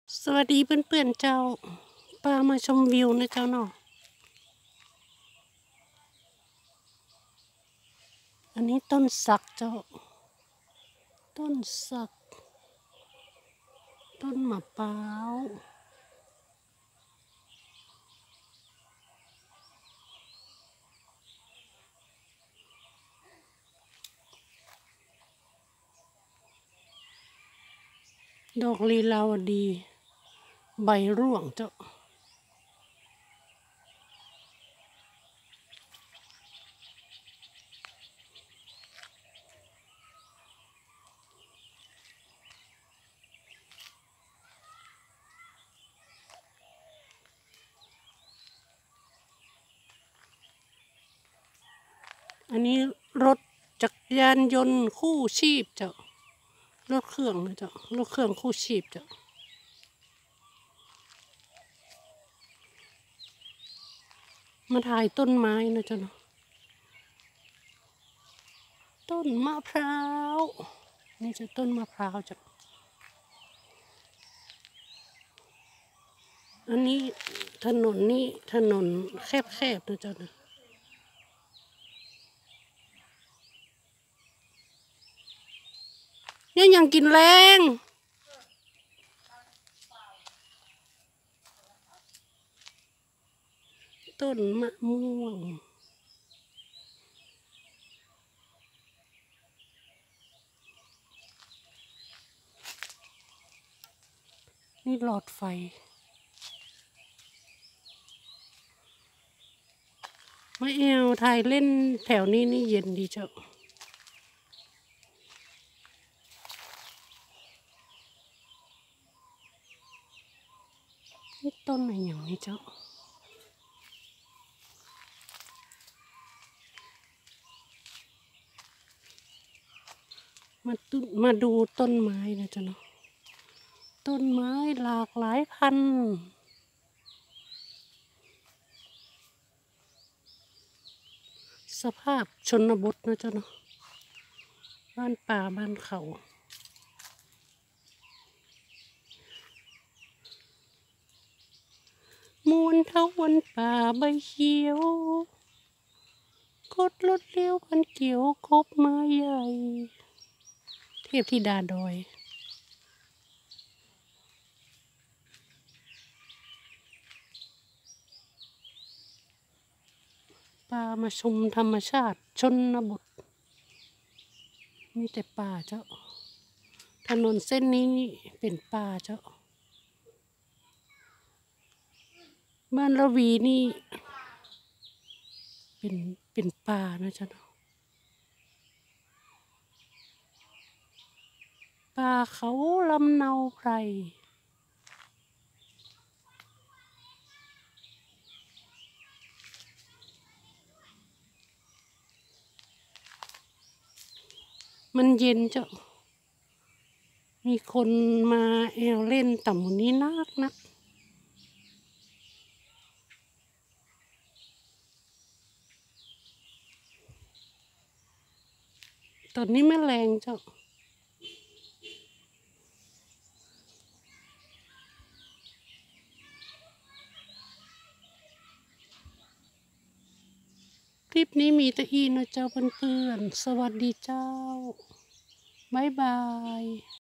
สวัสดีเพื่อนๆเจ้าป้ามาชมวิวนะเจ้าเนาะอันนี้ต้นสักเจ้าต้นสักต้นมะพร้าวดอกลีลาวดีใบร่วงเจ้าอันนี้รถจักรยานยนต์คู่ชีพเจ้ารถเครื่องนะเจ้ารถเครื่องคู่ชีพเจ้ามาถ่ายต้นไม้นะเจ้าเนาะต้นมะพร้าวนี่จะต้นมะพร้าวเจ้าอันนี้ถนนนี่ถนนแคบๆนะเจ้านะเนี่ยยังกินแรงต้นมะม่วงนี่หลอดไฟมาแอวถ่ายเล่นแถวนี้นี่เย็นดีเจ้านี่ต้นอะไรอย่างนี้เจ้ามาดูต้นไม้นะจ๊ะเนาะต้นไม้หลากหลายพันธุ์สภาพชนบทนะจ๊ะเนาะบ้านป่าบ้านเขามวลเท้าวันป่าใบเขียวกดรถเลี้ยวพันเกี่ยวคบไม้ใหญ่เทพธิดาดอยป่ามาชมธรรมชาติชนบทมีแต่ป่าเจ้าถนนเส้นนี้เป็นป่าเจ้าบ้านระวีนี่เป็นป่านะจ๊ะเนาะป่าเขาลำเนาไพรมันเย็นเจ้ามีคนมาแอวเล่นต่ำวันนี้นักตอนนี้แม่แรงเจ้าคลิปนี้มีแต่อีนะเจ้าเพื่อนๆสวัสดีเจ้าบ๊ายบาย